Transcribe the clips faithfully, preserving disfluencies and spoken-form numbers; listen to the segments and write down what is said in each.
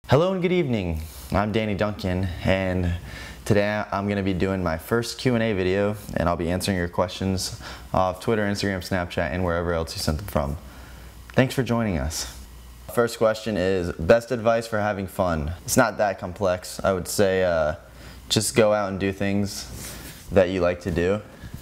Hello and good evening. I'm Danny Duncan, and today I'm going to be doing my first Q and A video, and I'll be answering your questions off Twitter, Instagram, Snapchat, and wherever else you sent them from. Thanks for joining us. First question is, best advice for having fun? It's not that complex. I would say uh, just go out and do things that you like to do.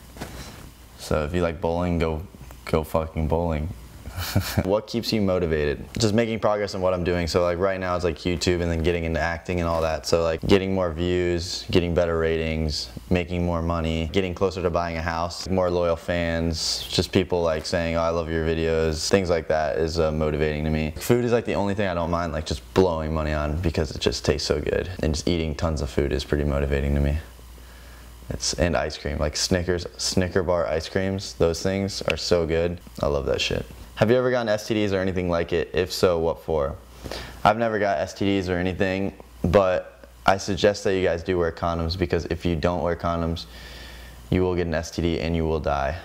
So if you like bowling, go, go fucking bowling. What keeps you motivated? Just making progress on what I'm doing. So like right now it's like YouTube and then getting into acting and all that. So like getting more views, getting better ratings, making more money, getting closer to buying a house, more loyal fans, just people like saying, oh, I love your videos. Things like that is uh, motivating to me. Food is like the only thing I don't mind like just blowing money on because it just tastes so good. And just eating tons of food is pretty motivating to me. It's, and ice cream, like Snickers, Snicker bar ice creams, those things are so good. I love that shit. Have you ever gotten S T Ds or anything like it? If so, what for? I've never got S T Ds or anything, but I suggest that you guys do wear condoms because if you don't wear condoms, you will get an S T D and you will die.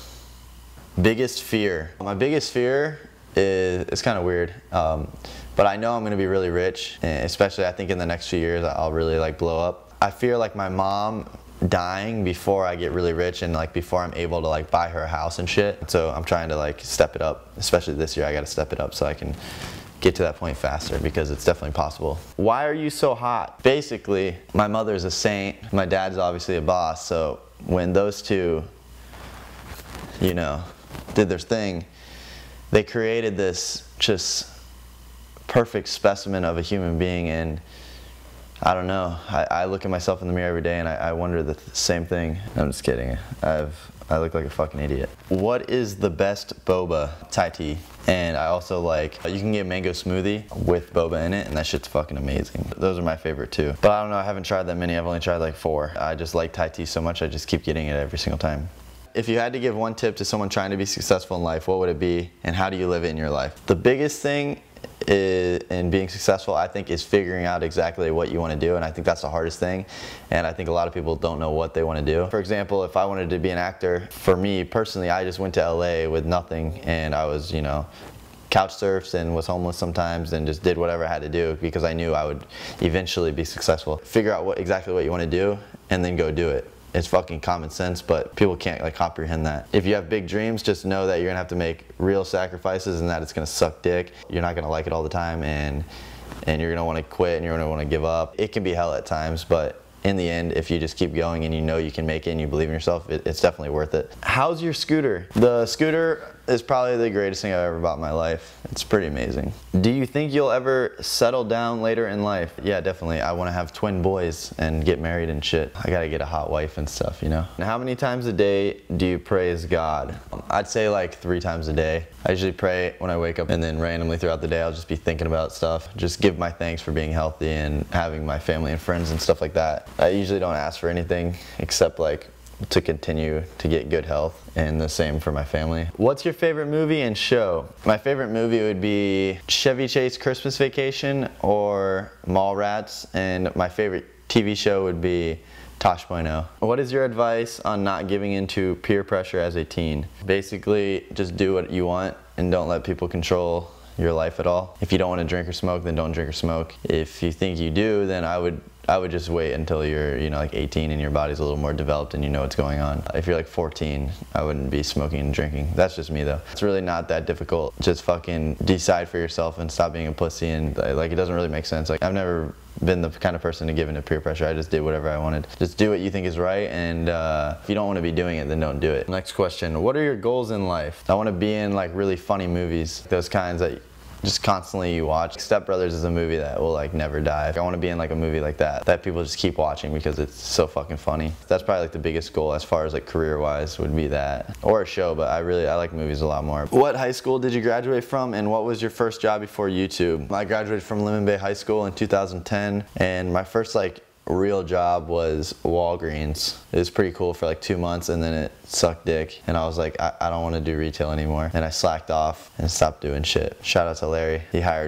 Biggest fear. My biggest fear is, it's kind of weird, um, but I know I'm gonna be really rich, especially I think in the next few years I'll really like blow up. I fear like my mom dying before I get really rich and like before I'm able to like buy her a house and shit. So I'm trying to like step it up, especially this year I gotta step it up so I can get to that point faster because it's definitely possible. Why are you so hot? Basically, my mother's a saint, my dad's obviously a boss, so when those two, you know, did their thing, they created this just perfect specimen of a human being, and I don't know. I, I look at myself in the mirror every day and I, I wonder the th same thing. I'm just kidding. I've, I look like a fucking idiot. What is the best boba? Thai tea. And I also like, you can get mango smoothie with boba in it and that shit's fucking amazing. Those are my favorite too. But I don't know, I haven't tried that many. I've only tried like four. I just like Thai tea so much I just keep getting it every single time. If you had to give one tip to someone trying to be successful in life, what would it be and how do you live it in your life? The biggest thing is, in being successful, I think, is figuring out exactly what you want to do, and I think that's the hardest thing, and I think a lot of people don't know what they want to do. For example, if I wanted to be an actor, for me personally, I just went to L A with nothing, and I was, you know, couch surfed and was homeless sometimes and just did whatever I had to do because I knew I would eventually be successful. Figure out what exactly what you want to do and then go do it. It's fucking common sense, but people can't like comprehend that. If you have big dreams, just know that you're gonna have to make real sacrifices and that it's gonna suck dick. You're not gonna like it all the time, and and you're gonna wanna quit and you're gonna wanna give up. It can be hell at times, but in the end, if you just keep going and you know you can make it and you believe in yourself, it, it's definitely worth it. How's your scooter? The scooter is probably the greatest thing I've ever bought in my life. It's pretty amazing. Do you think you'll ever settle down later in life? Yeah, definitely. I want to have twin boys and get married and shit. I gotta get a hot wife and stuff, you know? And how many times a day do you praise God? I'd say like three times a day. I usually pray when I wake up, and then randomly throughout the day I'll just be thinking about stuff. Just give my thanks for being healthy and having my family and friends and stuff like that. I usually don't ask for anything except like to continue to get good health, and the same for my family. What's your favorite movie and show? My favorite movie would be Chevy Chase Christmas Vacation or Mallrats, and my favorite T V show would be Tosh Point oh. What is your advice on not giving into peer pressure as a teen? Basically, just do what you want and don't let people control your life at all. If you don't want to drink or smoke, then don't drink or smoke. If you think you do, then I would I would just wait until you're, you know, like eighteen and your body's a little more developed and you know what's going on. If you're like fourteen, I wouldn't be smoking and drinking. That's just me though. It's really not that difficult. Just fucking decide for yourself and stop being a pussy, and like it doesn't really make sense. Like I've never been the kind of person to give into peer pressure. I just did whatever I wanted. Just do what you think is right, and uh, if you don't want to be doing it, then don't do it. Next question, what are your goals in life? I want to be in like really funny movies, those kinds that just constantly you watch. Step Brothers is a movie that will like never die. I want to be in like a movie like that, that people just keep watching because it's so fucking funny. That's probably like the biggest goal as far as like career wise would be that. Or a show, but I really, I like movies a lot more. What high school did you graduate from, and what was your first job before YouTube? I graduated from Lemon Bay High School in two thousand ten, and my first like real job was Walgreens. It was pretty cool for like two months and then it sucked dick, and I was like, I, I don't want to do retail anymore, and I slacked off and stopped doing shit. Shout out to Larry, he hired me.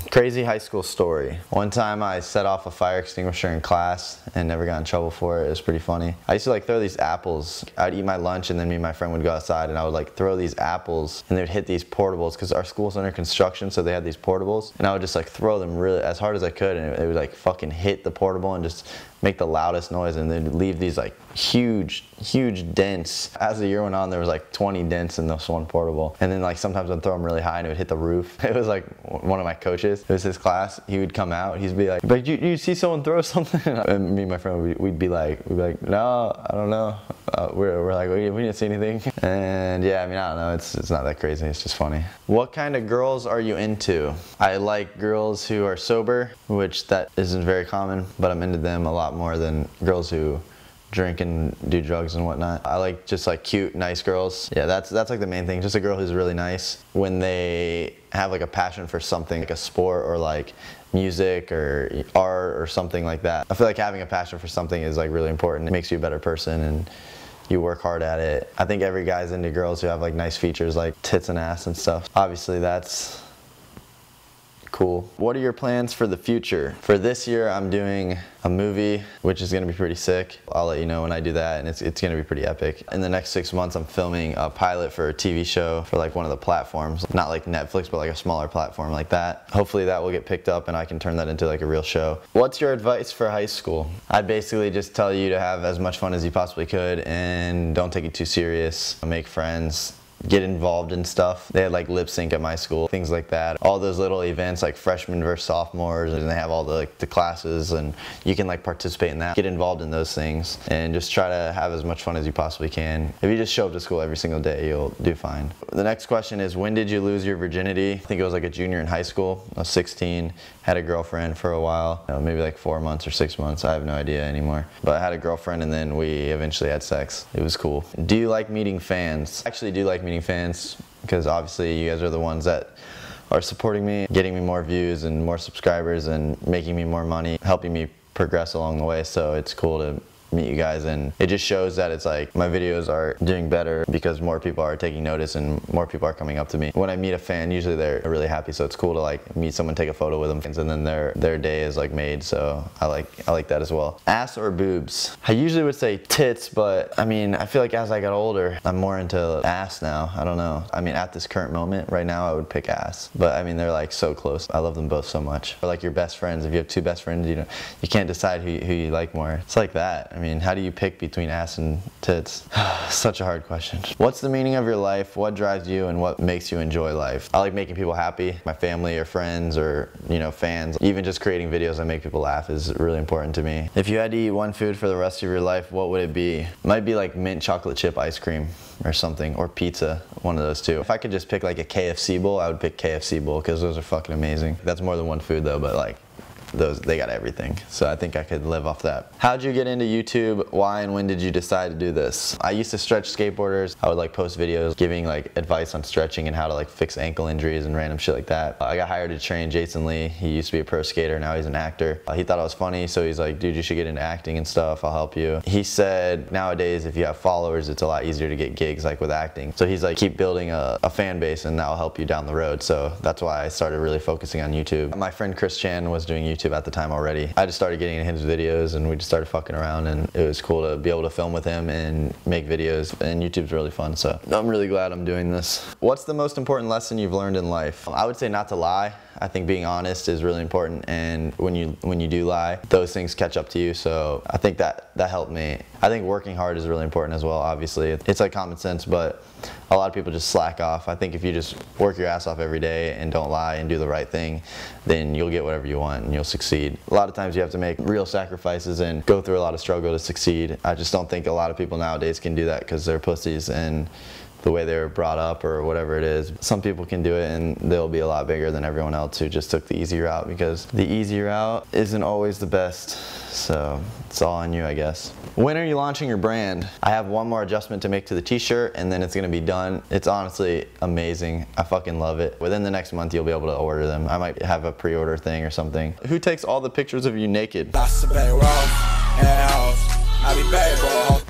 Crazy high school story. One time I set off a fire extinguisher in class and never got in trouble for it. It was pretty funny. I used to like throw these apples. I'd eat my lunch and then me and my friend would go outside and I would like throw these apples and they would hit these portables because our school's under construction, so they had these portables, and I would just like throw them really as hard as I could and it would like fucking hit the portable and just make the loudest noise, and then leave these like huge, huge dents. As the year went on, there was like twenty dents in this one portable. And then like sometimes I'd throw them really high and it would hit the roof. It was like one of my coaches, it was his class, he would come out, he'd be like, but you, you see someone throw something? And me and my friend, we'd, we'd be like, we'd be like, no, I don't know. Uh, we're, we're like, we, we didn't see anything. And yeah, I mean, I don't know, it's, it's not that crazy, it's just funny. What kind of girls are you into? I like girls who are sober, which that isn't very common, but I'm into them a lot more than girls who drink and do drugs and whatnot. I like just like cute, nice girls. Yeah, that's that's like the main thing. Just a girl who's really nice. When they have like a passion for something, like a sport or like music or art or something like that. I feel like having a passion for something is like really important. It makes you a better person and you work hard at it. I think every guy's into girls who have like nice features like tits and ass and stuff. Obviously that's cool. What are your plans for the future? For this year, I'm doing a movie, which is gonna be pretty sick. I'll let you know when I do that, and it's, it's gonna be pretty epic. In the next six months, I'm filming a pilot for a T V show for like one of the platforms. Not like Netflix, but like a smaller platform like that. Hopefully that will get picked up and I can turn that into like a real show. What's your advice for high school? I basically just tell you to have as much fun as you possibly could and don't take it too serious. Make friends. Get involved in stuff. They had like lip sync at my school, things like that. All those little events like freshmen versus sophomores, and they have all the, like, the classes, and you can like participate in that. Get involved in those things and just try to have as much fun as you possibly can. If you just show up to school every single day, you'll do fine. The next question is, when did you lose your virginity? I think it was like a junior in high school. I was sixteen, had a girlfriend for a while, you know, maybe like four months or six months. I have no idea anymore. But I had a girlfriend and then we eventually had sex. It was cool. Do you like meeting fans? I actually do like meeting fans because obviously you guys are the ones that are supporting me, getting me more views and more subscribers and making me more money, helping me progress along the way. So it's cool to meet you guys, and it just shows that it's like my videos are doing better because more people are taking notice and more people are coming up to me. When I meet a fan, usually they're really happy, so it's cool to like meet someone, take a photo with them, and then their their day is like made. So I like I like that as well. Ass or boobs? I usually would say tits, but I mean I feel like as I got older I'm more into ass now. I don't know. I mean at this current moment right now I would pick ass, but I mean they're like so close. I love them both so much. Or like your best friends. If you have two best friends, you know you can't decide who, who you like more. It's like that. I mean, how do you pick between ass and tits? Such a hard question. What's the meaning of your life? What drives you and what makes you enjoy life? I like making people happy, my family or friends or, you know, fans. Even just creating videos that make people laugh is really important to me. If you had to eat one food for the rest of your life, what would it be? It might be like mint chocolate chip ice cream or something, or pizza, one of those two. If I could just pick like a K F C bowl, I would pick K F C bowl because those are fucking amazing. That's more than one food though, but like, those they got everything, so I think I could live off that. How'd you get into YouTube? Why and when did you decide to do this? I used to stretch skateboarders. I would like post videos giving like advice on stretching and how to like fix ankle injuries and random shit like that. I got hired to train Jason Lee. He used to be a pro skater, now he's an actor. Uh, he thought I was funny, so he's like, dude, you should get into acting and stuff, I'll help you. He said nowadays if you have followers it's a lot easier to get gigs like with acting. So he's like, keep building a, a fan base and that'll help you down the road. So that's why I started really focusing on YouTube. My friend Chris Chan was doing YouTube at the time already. I just started getting into his videos and we just started fucking around, and it was cool to be able to film with him and make videos, and YouTube's really fun, so I'm really glad I'm doing this. What's the most important lesson you've learned in life? I would say not to lie. I think being honest is really important, and when you when you do lie, those things catch up to you, so I think that that helped me. I think working hard is really important as well, obviously. It's like common sense, but a lot of people just slack off. I think if you just work your ass off every day and don't lie and do the right thing, then you'll get whatever you want and you'll succeed. A lot of times you have to make real sacrifices and go through a lot of struggle to succeed. I just don't think a lot of people nowadays can do that because they're pussies and the way they were brought up or whatever it is. Some people can do it and they'll be a lot bigger than everyone else who just took the easy route, because the easy route isn't always the best. So it's all on you, I guess. When are you launching your brand? I have one more adjustment to make to the t-shirt and then it's gonna be done. It's honestly amazing. I fucking love it. Within the next month you'll be able to order them. I might have a pre-order thing or something. Who takes all the pictures of you naked?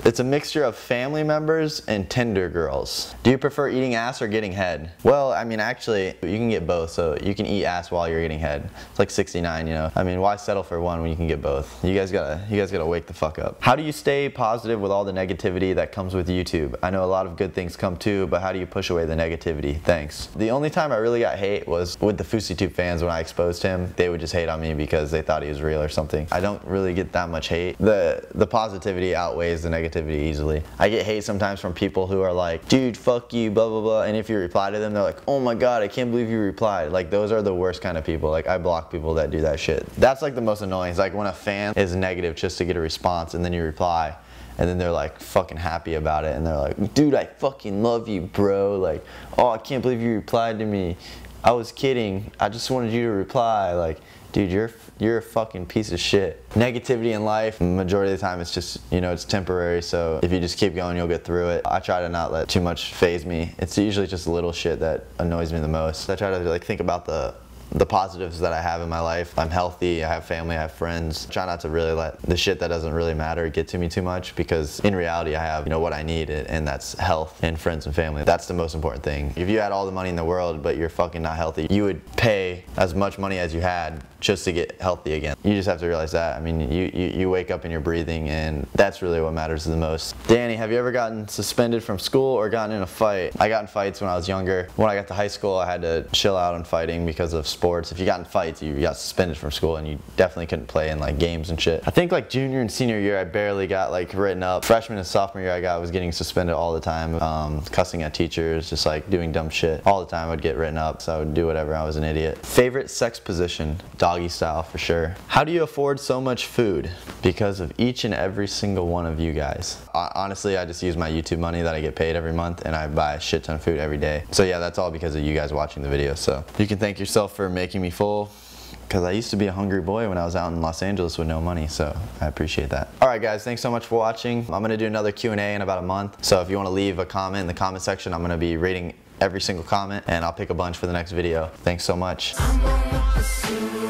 It's a mixture of family members and Tinder girls. Do you prefer eating ass or getting head? Well, I mean, actually, you can get both, so you can eat ass while you're getting head. It's like sixty-nine, you know? I mean, why settle for one when you can get both? You guys gotta, you guys gotta wake the fuck up. How do you stay positive with all the negativity that comes with YouTube? I know a lot of good things come too, but how do you push away the negativity? Thanks. The only time I really got hate was with the FouseyTube fans when I exposed him. They would just hate on me because they thought he was real or something. I don't really get that much hate. The, the positivity outweighs the negativity easily. I get hate sometimes from people who are like, dude, fuck you, blah, blah, blah. And if you reply to them, they're like, oh my God, I can't believe you replied. Like, those are the worst kind of people. Like, I block people that do that shit. That's like the most annoying. It's like when a fan is negative just to get a response and then you reply and then they're like fucking happy about it and they're like, dude, I fucking love you, bro. Like, oh, I can't believe you replied to me. I was kidding. I just wanted you to reply. Like, dude, you're you're a fucking piece of shit. Negativity in life, majority of the time it's just, you know, it's temporary, so if you just keep going, you'll get through it. I try to not let too much faze me. It's usually just little shit that annoys me the most. I try to like think about the the positives that I have in my life. I'm healthy, I have family, I have friends. I try not to really let the shit that doesn't really matter get to me too much, because in reality I have, you know, what I need, and that's health and friends and family. That's the most important thing. If you had all the money in the world but you're fucking not healthy, you would pay as much money as you had just to get healthy again. You just have to realize that. I mean, you, you, you wake up and you're breathing, and that's really what matters the most. Danny, have you ever gotten suspended from school or gotten in a fight? I got in fights when I was younger. When I got to high school, I had to chill out on fighting because of sports. If you got in fights, you got suspended from school and you definitely couldn't play in like games and shit. I think like junior and senior year, I barely got like written up. Freshman and sophomore year, I got was getting suspended all the time. Um, cussing at teachers, just like doing dumb shit. All the time I would get written up, so I would do whatever. I was an idiot. Favorite sex position? Doggy style for sure. How do you afford so much food? Because of each and every single one of you guys. Honestly, I just use my YouTube money that I get paid every month, and I buy a shit ton of food every day. So yeah, that's all because of you guys watching the video. So you can thank yourself for making me full, because I used to be a hungry boy when I was out in Los Angeles with no money, so I appreciate that. Alright guys, thanks so much for watching. I'm going to do another Q and A in about a month, so if you want to leave a comment in the comment section, I'm going to be rating every single comment, and I'll pick a bunch for the next video. Thanks so much.